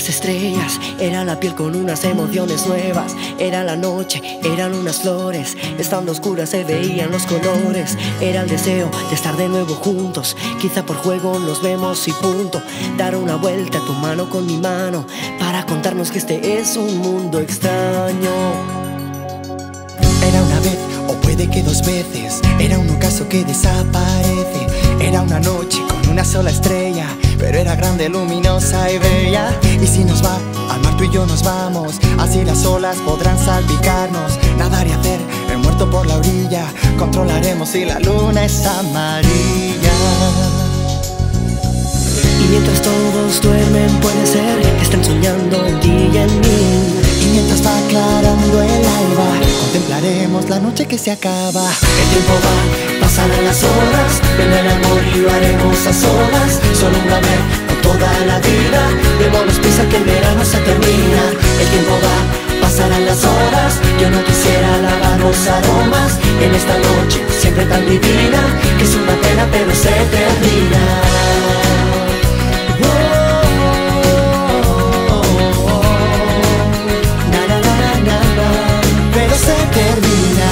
estrellas, era la piel con unas emociones nuevas. Era la noche, eran unas flores, estando oscuras se veían los colores. Era el deseo de estar de nuevo juntos, quizá por juego nos vemos y punto. Dar una vuelta, tu mano con mi mano, para contarnos que este es un mundo extraño. Era una vez, o puede que dos veces, era un ocaso que desaparece. Era una noche con una sola estrella, pero era grande, luminosa y bella. Y si nos va al mar, tú y yo nos vamos, así las olas podrán salpicarnos. Nadar y hacer el muerto por la orilla, controlaremos si la luna es amarilla. Y mientras todos duermen puede ser que estén soñando en ti y en mí. Y mientras va aclarando el alba, contemplaremos la noche que se acaba. El tiempo va, pasarán las horas, vendrá el amor y lo haremos a solas. Solo una vez o toda la vida, démonos prisa que el verano se termina. El tiempo va, pasarán las horas, yo no quisiera lavar los aromas en esta noche siempre tan divina, que es una pena pero se termina. Pero se termina.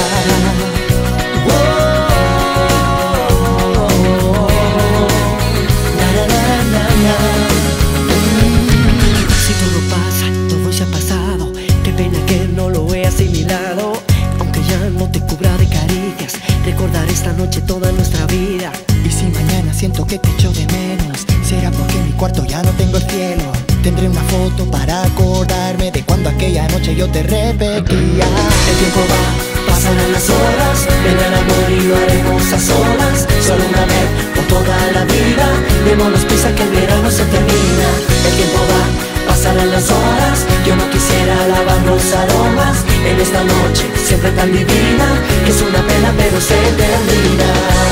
Si todo pasa, todo ya ha pasado, qué pena que no lo he asimilado. Aunque ya no te cubra de caricias, recordar esta noche toda nuestra vida. Y si mañana siento que te echo de menos, será porque en mi cuarto ya no tengo el cielo. Tendré una foto para acordarme de cuando aquella noche yo te repetía. El tiempo va, pasarán las horas, vendrá el amor y lo haremos a solas. Solo una vez por toda la vida, démonos prisa que el verano se termina. El tiempo va, pasarán las horas, yo no quisiera lavar los aromas en esta noche siempre tan divina, que es una pena pero se termina.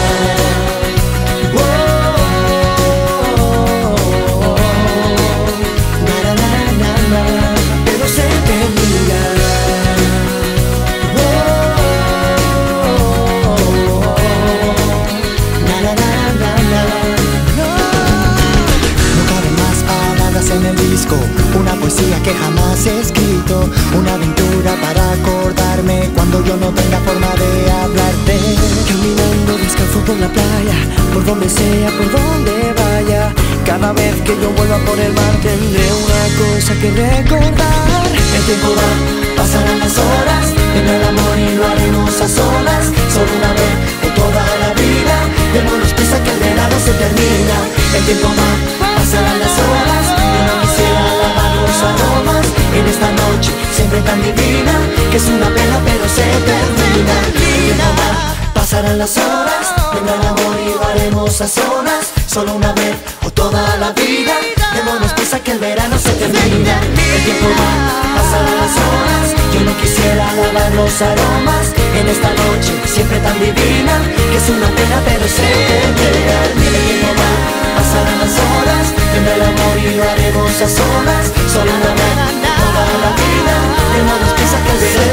Pero se termina. No caben más palabras en el disco, una poesía que jamás he escrito, una aventura para acordarme cuando yo no tenga forma de hablarte. Caminando descalzo por la playa, por donde sea, por donde vaya. Cada vez que yo vuelva por el mar tendré una cosa que recordar. El tiempo va, pasarán las horas, vendrá el amor y lo haremos a solas. Solo una vez o toda la vida, démonos prisa que el verano se termina. El tiempo va, pasarán las horas, yo no quisiera lavar los aromas en esta noche siempre tan divina, que es una pena pero se termina. El tiempo va, pasarán las horas, vendrá el amor y lo haremos a solas. Solo una vez o toda la vida, démonos prisa que el verano se termina. El tiempo va, pasarán las horas, yo no quisiera lavar los aromas en esta noche siempre tan divina, que es una pena pero se termina. El tiempo va, pasarán las horas, vendrá el amor y lo haremos a solas. Solo una vez o toda la vida, démonos prisa que el verano